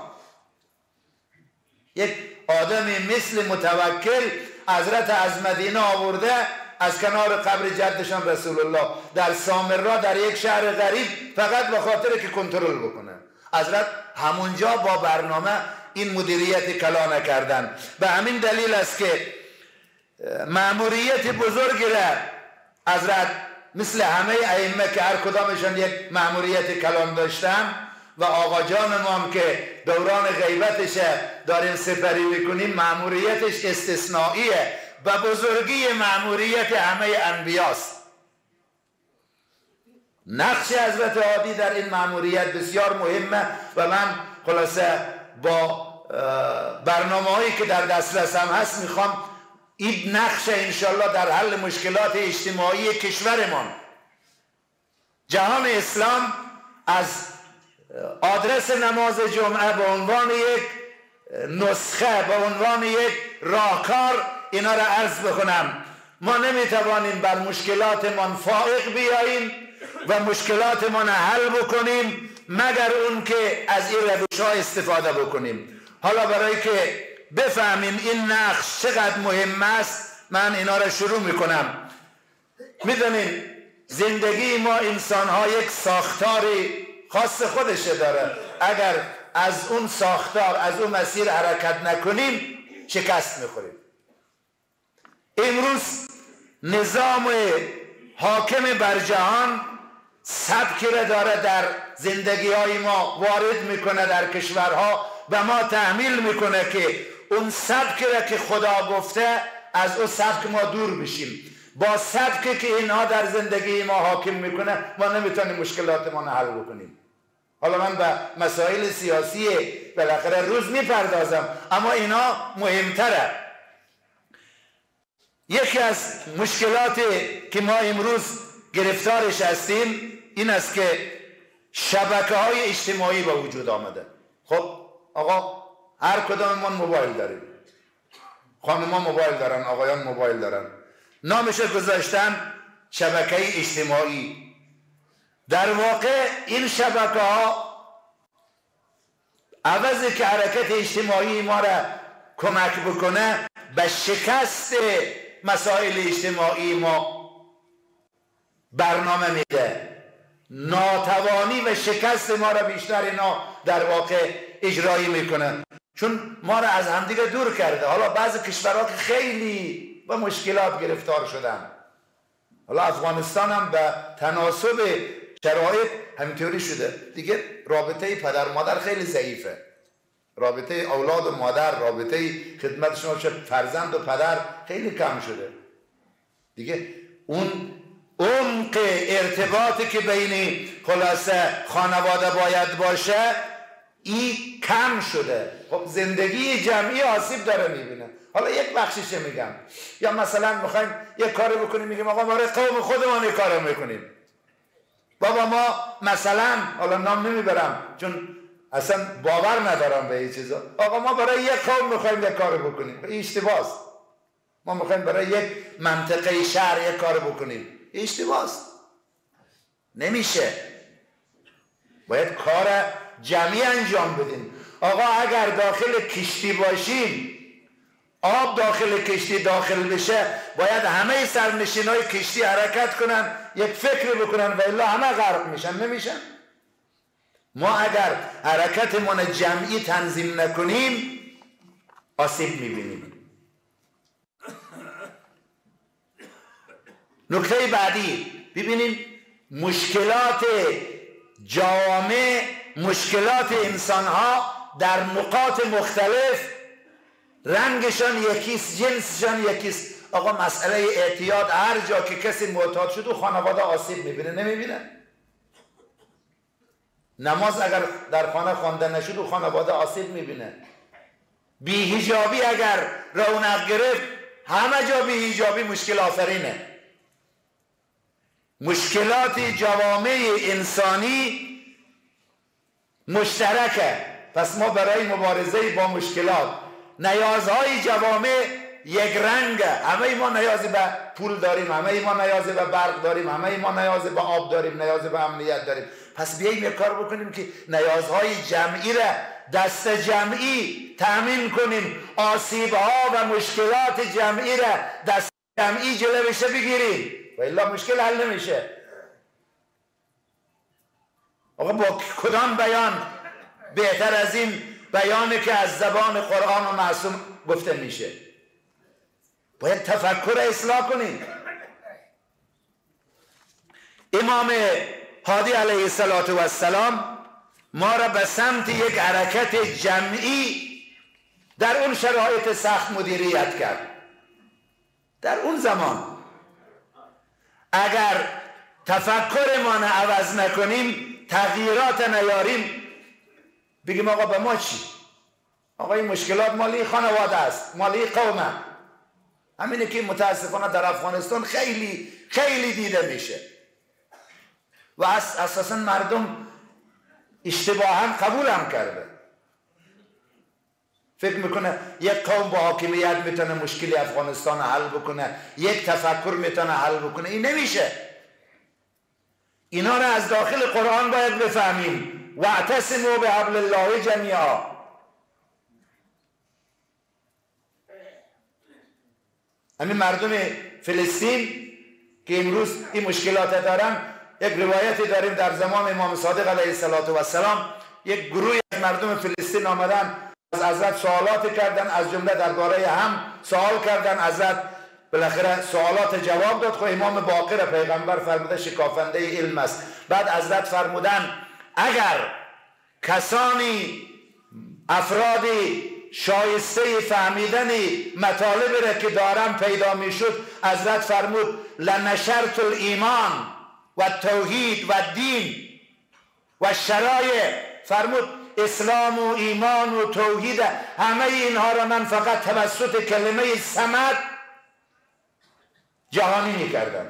یک آدمی مثل متوکل حضرت از مدینه آورده، از کنار قبر جدشان رسول الله در سامرا، در یک شهر غریب، فقط به خاطر که کنترل بکنه. حضرت همونجا با برنامه این مدیریت کلا نکردن. به همین دلیل است که مأموریت بزرگی را حضرت مثل همه ائمه که هر کدامشان یک مأموریت کلان داشتن، و آقا جان ما هم که دوران غیبتش داریم سپری میکنیم، مأموریتش استثنائیه، به بزرگی مأموریت همه انبیاست. نقش حضرت هادی در این مأموریت بسیار مهمه و من خلاصه با برنامه هایی که در دسترسم هست میخوام این نقش انشالله در حل مشکلات اجتماعی کشورمان، جهان اسلام، از آدرس نماز جمعه به عنوان یک نسخه به عنوان یک راهکار اینا را عرض بکنم. ما نمیتوانیم بر مشکلاتمان فائق بیاییم و مشکلاتمان حل بکنیم مگر اون که از این روش‌ها استفاده بکنیم. حالا برای که بفهمیم این نقش چقدر مهم است من اینا را شروع میکنم. میدونیم زندگی ما انسان ها یک ساختاری خاص خودشه داره. اگر از اون ساختار از اون مسیر حرکت نکنیم شکست میخوریم. امروز نظام حاکم بر جهان سبکی را داره در زندگی های ما وارد میکنه در کشورها و ما تحمیل میکنه که اون سبکی را که خدا گفته از اون سبک ما دور بشیم. با سبکی که اینها در زندگی ما حاکم میکنه ما نمیتونیم مشکلات ما رو حل بکنیم. حالا من به مسائل سیاسی بالاخره روز میپردازم اما اینا مهمتره. یکی از مشکلاتی که ما امروز گرفتارش هستیم این است که شبکه‌های اجتماعی به وجود آمده. خب آقا هر کداممون موبایل داریم، خانم‌ها موبایل دارن، آقایان موبایل دارن، نامش گذاشتن شبکه اجتماعی. در واقع این شبکه‌ها عوضی که حرکت اجتماعی ما را کمک بکنه به شکست مسائل اجتماعی ما برنامه میده. ناتوانی و شکست ما را بیشتر اینا در واقع اجرایی میکنه، چون ما را از همدیگه دور کرده. حالا بعضی کشورها که خیلی به مشکلات گرفتار شدن، حالا افغانستان هم به تناسب شرایط همینطوری شده دیگه. رابطه پدر مادر خیلی ضعیفه، رابطه اولاد و مادر، رابطه خدمتشون چه فرزند و پدر خیلی کم شده دیگه. اون عمق ارتباطی که بین خلاصه خانواده باید باشه این کم شده. خب زندگی جمعی آسیب داره میبینه. حالا یک بخشیشه میگم، یا مثلا میخوایم یک کاری بکنیم میگیم آقا ما قوم خودمان یک کارو میکنیم. بابا ما مثلا، حالا نام نمیبرم چون اصلا باور ندارم به این چیزا، آقا ما برای یک قوم میخوایم یک کارو بکنیم. این اشتباهست. ما میخوایم برای یک منطقه شهر یک کارو بکنیم، اشتباهست. نمیشه. باید کار جمعی انجام بدیم. آقا اگر داخل کشتی باشیم، آب داخل کشتی داخل بشه، باید همه سرنشینای کشتی حرکت کنن، یک فکر بکنن و الا همه غرق میشن. نمیشن. ما اگر حرکتمون جمعی تنظیم نکنیم آسیب میبینیم. نکته بعدی ببینیم مشکلات جوامع، مشکلات انسانها در نقاط مختلف رنگشان یکیست، جنسشان یکیست. آقا مسئله اعتیاد هر جا که کسی معتاد شد و خانواده آسیب میبینه. نمیبینه؟ نماز اگر در خانه خوانده نشد و خانواده آسیب میبینه. بی‌حجابی اگر رونق گرفت همه جا بی‌حجابی مشکل آفرینه. مشکلات جوامع انسانی مشترکه. پس ما برای مبارزه با مشکلات، نیازهای جوامع یک رنگه. همه ما نیاز به پول داریم، همه ما نیاز به برق داریم، همه ما نیاز به آب داریم، نیاز به امنیت داریم. پس بیاییم یک کار بکنیم که نیازهای جمعی را دست جمعی تأمین کنیم، آسیبها و مشکلات جمعی را دست جمعی جلوه بشه بگیریم و الا مشکل حل نمیشه. آقا با کدام بیان بهتر از این بیانی که از زبان قرآن و معصوم گفته میشه؟ باید تفکر اصلاح کنیم. امام هادی علیه السلام ما را به سمت یک حرکت جمعی در اون شرایط سخت مدیریت کرد. در اون زمان اگر تفکر ما را عوض نکنیم، تغییرات نیاریم، بگیم آقا به ما چی؟ آقا این مشکلات مالی خانواده است، مالی قومه. همینه که متاسفانه در افغانستان خیلی خیلی دیده میشه و اساسا مردم اشتباها قبول هم کرده. فکر میکنه یک قوم با حاکمیت میتونه مشکلی افغانستان حل بکنه، یک تفکر میتونه حل بکنه. این نمیشه. اینا رو از داخل قرآن باید بفهمیم. واعتصموا بحبل الله جمیعا. همین مردم فلسطین که امروز این مشکلات دارن، یک روایتی داریم در زمان امام صادق علیه السلام یک گروهی از مردم فلسطین آمدن از حضرت سوالات کردن، از جمله درباره هم سوال کردن. حضرت بالاخره سوالات جواب داد. خب امام باقر پیغمبر فرموده شکافنده علم است. بعد حضرت فرمودن اگر کسانی افرادی شایسته فهمیدن مطالب را که دارم پیدا میشد، حضرت فرمود لنشرت الایمان و توحید و دین و شرایع. فرمود اسلام و ایمان و توحید همه اینها را من فقط توسط کلمه صمد جهانی میکردم.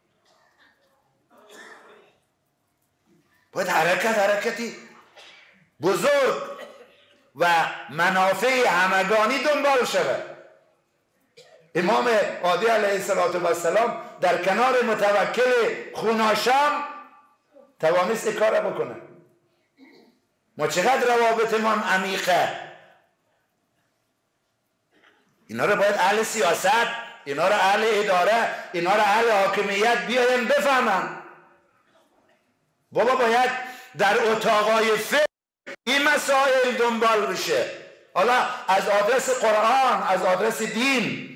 باید حرکتی بزرگ و منافع همگانی دنبال شود. امام عادی علیه السلام در کنار متوکل خوناشام توانست کار بکنه. ما چقدر روابطمان عمیقه. اینا رو باید اهل سیاست، اینا رو اهل اداره، اینا رو اهل حاکمیت بیاین بفهمن. بابا باید در اتاقای فقه این مسائل دنبال بشه. حالا از آدرس قرآن، از آدرس دین،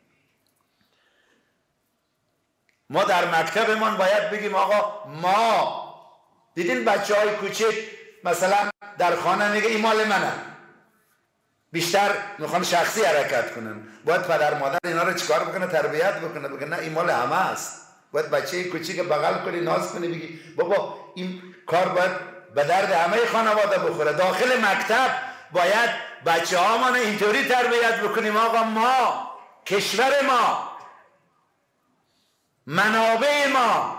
ما در مکتبمان باید بگیم آقا ما دیدین بچه های کوچک مثلا در خانه میگه این مال منه، بیشتر میخوان شخصی حرکت کنن. باید پدر مادر اینا رو چیکار بکنه؟ تربیت بکنه، بگه نه این مال همه است. باید بچه کوچیک بغل کنی، ناز کنی، بگی بابا این کار باید به درد همه خانواده بخوره. داخل مکتب باید بچه ها ما اینطوری تربیت بکنیم آقا ما، کشور ما، منابع ما،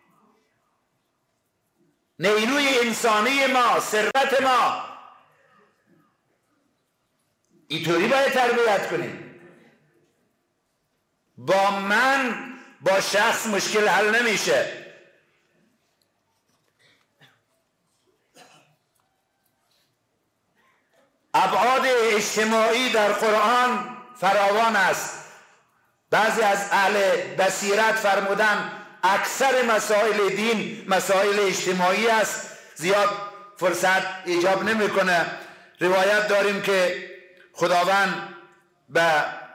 نیروی انسانی ما، ثروت ما، اینطوری باید تربیت کنیم. با شخص مشکل حل نمیشه. ابعاد اجتماعی در قرآن فراوان است. بعضی از اهل بصیرت فرمودن اکثر مسائل دین مسائل اجتماعی است، زیاد فرصت ایجاب نمیکنه. روایت داریم که خداوند به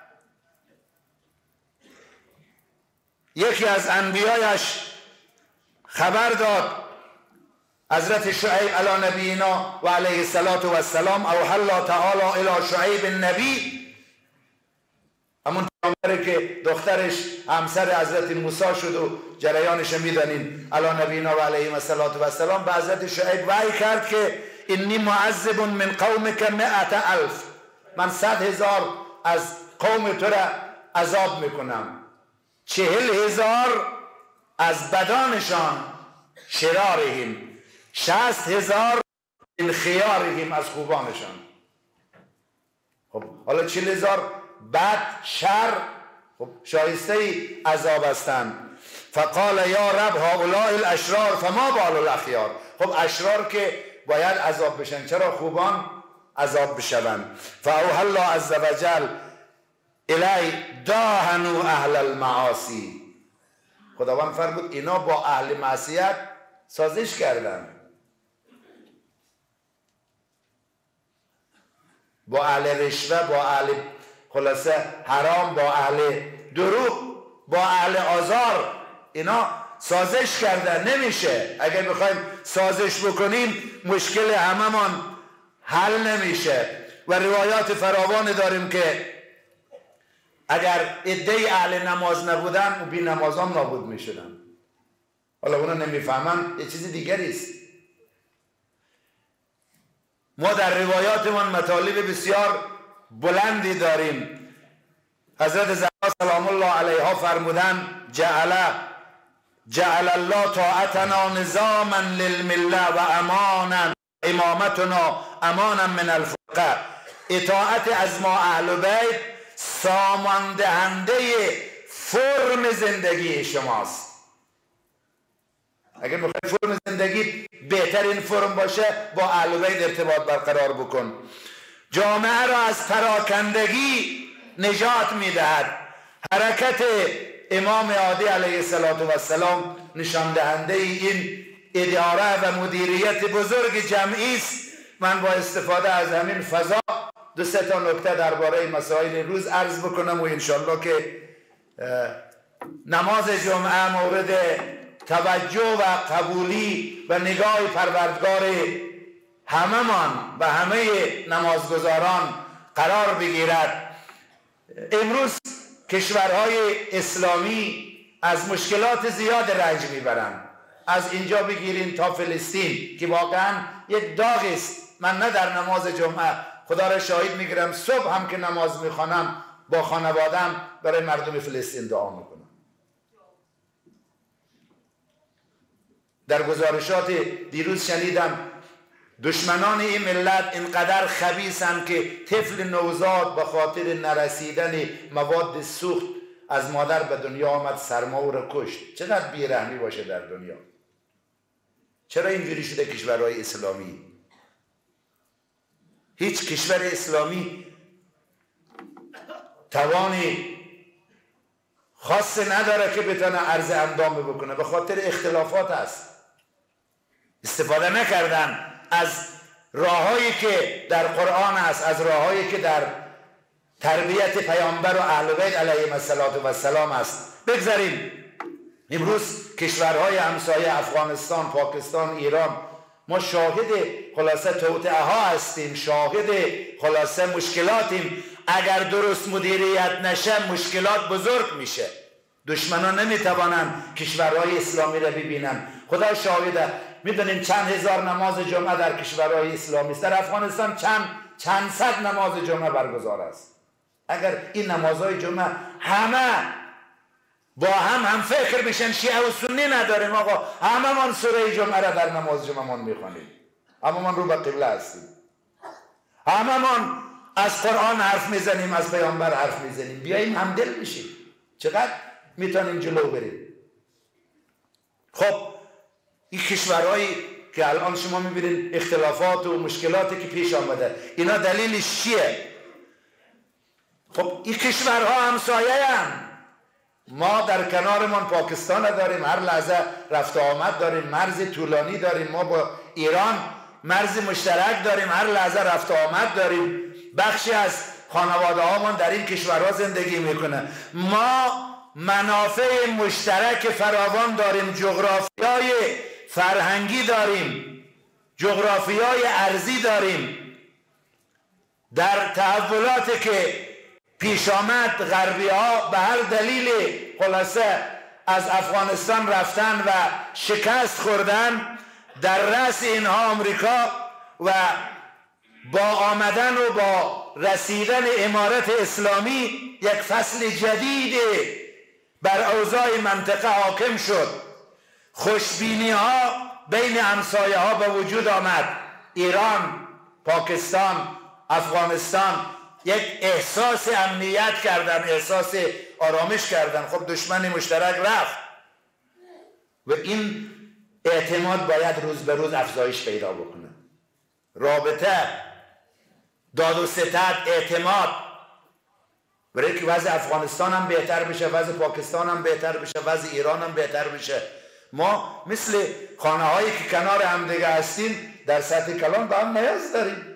یکی از انبیایش خبر داد، حضرت شعیب علی نبینا و علیه السلام، اوحی الله تعالی الی شعیب النبی، همون پیامبری که دخترش همسر حضرت موسی شد و جریانش میدانین، علی نبینا و علیه السلام، به حضرت شعیب وحی کرد که انی معذب من قومک 100,000، من 100,000 از قوم تو را عذاب میکنم، 40,000 از بدانشان شرارهم، 60,000 من خیارهم از خوبانشان. خب حالا 40,000 بد شر، خب شایسته ای عذاب هستند. فقال یا رب هؤلاء الاشرار فما بال الاخیار. خب اشرار که باید عذاب بشن، چرا خوبان عذاب بشوند؟ فاوحى الله عز وجل الی داهنوا اهل المعاصی. خداوند فرمود اینا با اهل معصیت سازش کردن، با اهل رشوه، با اهل خلاصه حرام، با اهل دروغ، با اهل آزار، اینا سازش کردن. نمیشه. اگر بخوایم سازش بکنیم مشکل هممون حل نمیشه. و روایات فراوان داریم که اگر عده اهل نماز نبودن و بی نمازان نابود میشدن. حالا اونا نمیفهمن، یه چیز دیگری است. ما در روایاتمان مطالب بسیار بلندی داریم. حضرت زهرا سلام الله علیها فرمودن جعل الله طاعتنا نظاما للمله و امانا امامتنا امانا من الفرقه. اطاعت از ما اهل بیت سامان دهنده فرم زندگی شماست. اگر میخوای فرم زندگی بهترین فرم باشه با اهل بیت ارتباط برقرار بکن. جامعه را از پراکندگی نجات میدهد. حرکت امام عادی علیه السلام نشان دهنده این اداره و مدیریت بزرگ جمعی است. من با استفاده از همین فضا دو سه تا نکته درباره مسائل روز عرض بکنم و انشالله که نماز جمعه مورد توجه و قبولی و نگاه پروردگار هممان و همه نمازگزاران قرار بگیرد. امروز کشورهای اسلامی از مشکلات زیاد رنج میبرند. از اینجا بگیرین تا فلسطین که واقعا یک داغ است. من نه در نماز جمعه، خدا را شاهد میگیرم، صبح هم که نماز میخوانم با خانوادم برای مردم فلسطین دعا میکنم. در گزارشات دیروز شنیدم دشمنان این ملت اینقدر خبیثند که طفل نوزاد به خاطر نرسیدن مواد سوخت از مادر به دنیا آمد، سرما او را کشت. چقدر بیرحمی باشه در دنیا. چرا اینجوری شده کشورهای اسلامی؟ هیچ کشور اسلامی توانی خاص نداره که بتونه عرض اندام بکنه، به خاطر اختلافات است. استفاده نکردن از راههایی که در قرآن است، از راههایی که در تربیت پیامبر و اهل بیت علیهم السلام است. بگذاریم امروز کشورهای همسایه افغانستان، پاکستان، ایران، ما شاهد خلاصه توطئه ها هستیم، شاهد خلاصه مشکلاتیم. اگر درست مدیریت نشه مشکلات بزرگ میشه. دشمنان نمیتوانن کشورهای اسلامی را ببینن. خدا شاهده، میدونیم چند هزار نماز جمعه در کشورهای اسلامی است. در افغانستان چند صد نماز جمعه برگزار است. اگر این نمازهای جمعه همه با هم فکر بشن، شیعه و سنی نداریم آقا، همه من سوره جمعه را در نماز جمعه من میخوانیم، همه من رو به قبله هستیم، همه من از قرآن حرف میزنیم، از پیامبر حرف میزنیم. بیاییم همدل بشیم، چقدر میتونیم جلو بریم. خب این کشورهایی که الان شما میبینید اختلافات و مشکلاتی که پیش آمده، اینا دلیلش چیه؟ خب این کشورها همسایه هم. ما در کنارمان پاکستان داریم، هر لحظه رفت آمد داریم، مرز طولانی داریم. ما با ایران مرز مشترک داریم، هر لحظه رفت آمد داریم. بخشی از خانواده هامان در این کشورها زندگی میکنه. ما منافع مشترک فراوان داریم، جغرافیای فرهنگی داریم، جغرافیای ارضی داریم. در تحولاتی که پیش آمد غربی ها به هر دلیل خلاصه از افغانستان رفتن و شکست خوردن، در رأس اینها آمریکا و با آمدن و با رسیدن امارت اسلامی یک فصل جدید بر اوضاع منطقه حاکم شد. خوشبینی ها بین همسایه ها به وجود آمد. ایران، پاکستان، افغانستان یک احساس امنیت کردن، احساس آرامش کردن. خب دشمن مشترک رفت و این اعتماد باید روز به روز افزایش پیدا بکنه. رابطه، داد و ستد، اعتماد، برای که وضع افغانستان هم بهتر بشه، وضع پاکستان هم بهتر بشه، وضع ایران هم بهتر بشه. ما مثل خانه هایی که کنار هم دیگه هستیم در سطح کلان با هم نیاز داریم.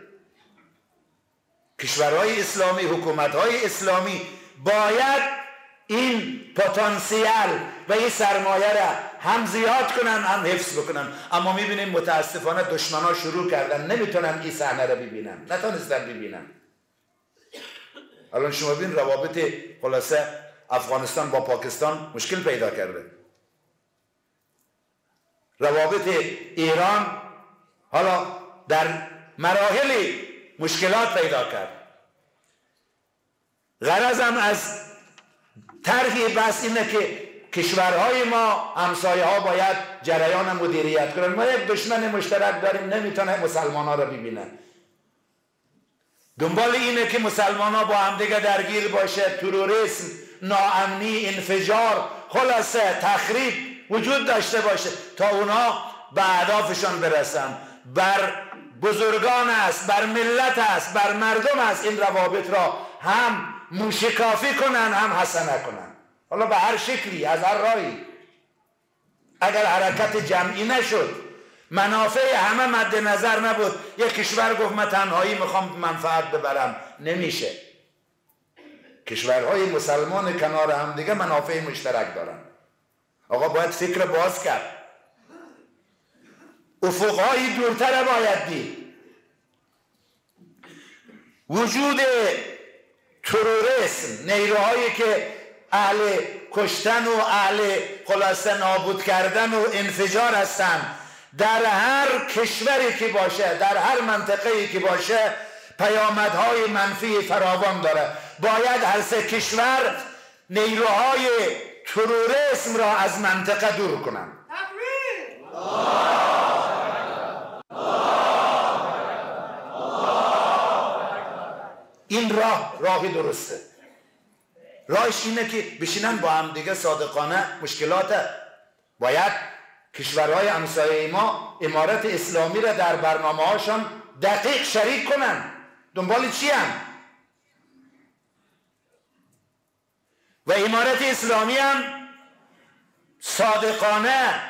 کشورهای اسلامی، حکومتهای اسلامی باید این پتانسیل و این سرمایه را هم زیاد کنن هم حفظ بکنن. اما میبینیم متاسفانه دشمنا شروع کردن، نمیتونن این صحنه را ببینن، نتونستن ببینن. الان شما ببین روابط خلاصه افغانستان با پاکستان مشکل پیدا کرده. روابط ایران حالا در مراحل مشکلات پیدا کرد. غرضم از طرح بحث اینه که کشورهای ما، همسایه ها باید جریان مدیریت کنن. ما یک دشمن مشترک داریم، نمیتونه مسلمان ها را ببینن. دنبال اینه که مسلمان ها با همدیگه درگیر باشه، تروریسم، ناامنی، انفجار، خلاصه تخریب وجود داشته باشه تا اونها به اهدافشان برسن. بر بزرگان است، بر ملت است، بر مردم است این روابط را هم موشکافی کنن هم حسنه کنن، حالا به هر شکلی، از هر راهی. اگر حرکت جمعی نشد، منافع همه مد نظر نبود، یک کشور گفت من تنهایی میخوام منفعت ببرم، نمیشه. کشورهای مسلمان کنار هم دیگه منافع مشترک دارن. آقا باید فکر باز کرد، افقهای دورتر باید دید. وجود تروریسم، نیروهایی که اهل کشتن و اهل خلاصه نابود کردن و انفجار هستن، در هر کشوری که باشه، در هر منطقه‌ای که باشه پیامدهای منفی فراوان داره. باید هر سه کشور نیروهای تروریسم را از منطقه دور کنن. این راهی درسته. راهش اینه که بشینن با هم دیگه صادقانه مشکلات. باید کشورهای همسایه ما امارت اسلامی را در برنامه هاشون دقیق شریک کنن. دنبال چی هم؟ و امارت اسلامی هم صادقانه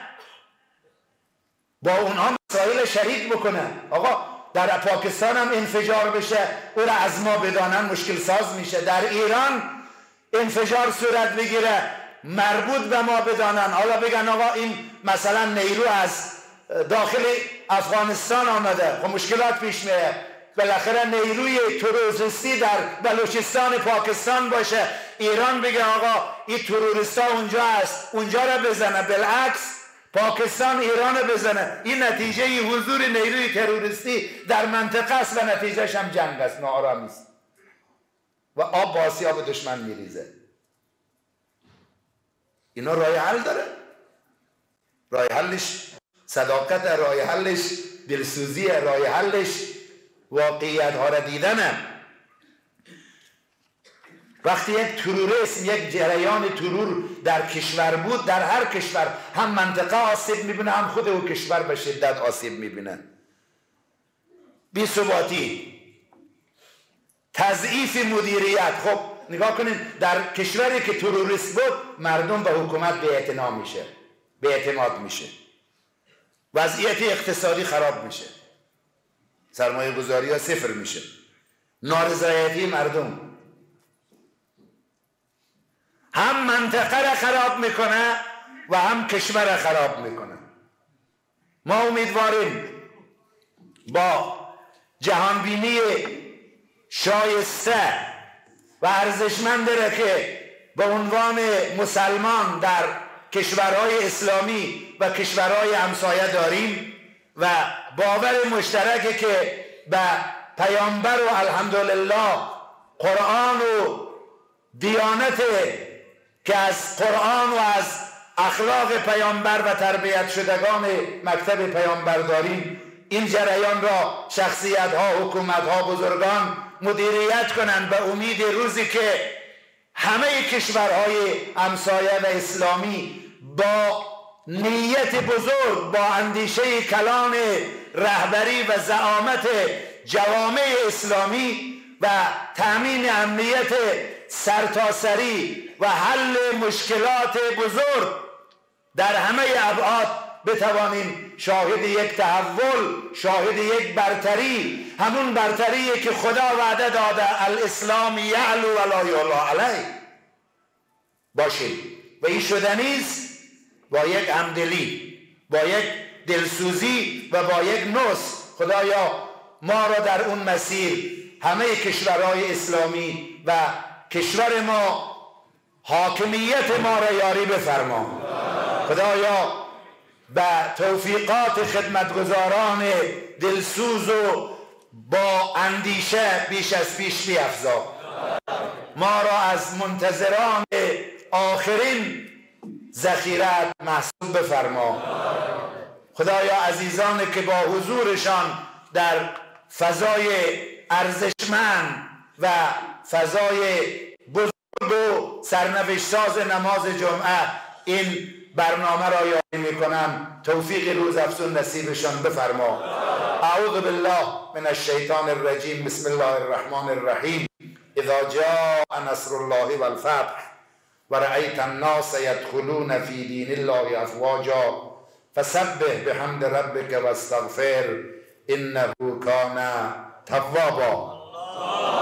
با اونها مسائل شریک بکنه. آقا در پاکستان هم انفجار بشه، او را از ما بدانن مشکل ساز میشه. در ایران انفجار صورت بگیره، مربوط به ما بدانن. حالا بگن آقا این مثلا نیرو از داخل افغانستان آمده، خب مشکلات پیش میاد. بالاخره نیروی تروریستی در بلوچستان پاکستان باشه، ایران بگه آقا این تروریستا اونجا است، اونجا را بزنه. بالعکس پاکستان ایران را بزنه. این نتیجه حضور نیروی تروریستی در منطقه است و نتیجهش هم جنگ است، ناآرامی است و آب با آسیاب دشمن میریزه. اینا راه حل داره. راه حلش صداقت، راه حلش دلسوزی، راه حلش واقعیت ها را دیدنه. وقتی یک تروریسم، یک جریان ترور در کشور بود، در هر کشور هم منطقه آسیب میبینه هم خود او کشور به شدت آسیب میبینه. بی‌ثباتی، تضعیف مدیریت. خب نگاه کنید در کشوری که تروریست بود مردم به حکومت بی‌اعتنا میشه، بی‌اعتماد میشه، وضعیت اقتصادی خراب میشه، سرمایه گذاری ها صفر میشه، نارضایتی مردم هم منطقه را خراب میکنه و هم کشور را خراب میکنه. ما امیدواریم با جهانبینی شایسته و ارزشمند را که به عنوان مسلمان در کشورهای اسلامی و کشورهای همسایه داریم و باور مشترکی که به پیامبر و الحمدلله قرآن و دیانت که از قرآن و از اخلاق پیامبر و تربیت شدگان مکتب پیامبر داریم، این جریان را شخصیت ها، حکومت ها، بزرگان مدیریت کنند به امید روزی که همه کشورهای همسایه و اسلامی با نیت بزرگ، با اندیشه کلان رهبری و زعامت جوامع اسلامی و تأمین امنیت سرتاسری و حل مشکلات بزرگ در همه ابعاد بتوانیم شاهد یک تحول، شاهد یک برتری، همون برتری که خدا وعده داده الاسلام یعلو ولا یعلا علیه باشیم. و این شدنی است با یک همدلی، با یک دلسوزی و با یک نصح. خدایا ما را در اون مسیر همه کشورهای اسلامی و کشور ما حاکمیت ما را یاری بفرما. خدایا به توفیقات خدمتگزاران دلسوز و با اندیشه بیش از پیش بیفزا. ما را از منتظران آخرین ذخیرت محسوب بفرما. خدایا عزیزانی که با حضورشان در فضای ارزشمند و فضای بزرگ و سرنوشت‌ساز نماز جمعه این برنامه را یاری میکنم. توفیق روز افزون نصیبشان بفرما. اعوذ بالله من الشیطان الرجیم. بسم الله الرحمن الرحیم. اذا جاء نصر الله والفتح ورأيت الناس يدخلون في دين الله افواجا فسبح بحمد ربك واستغفر انه كان توابا.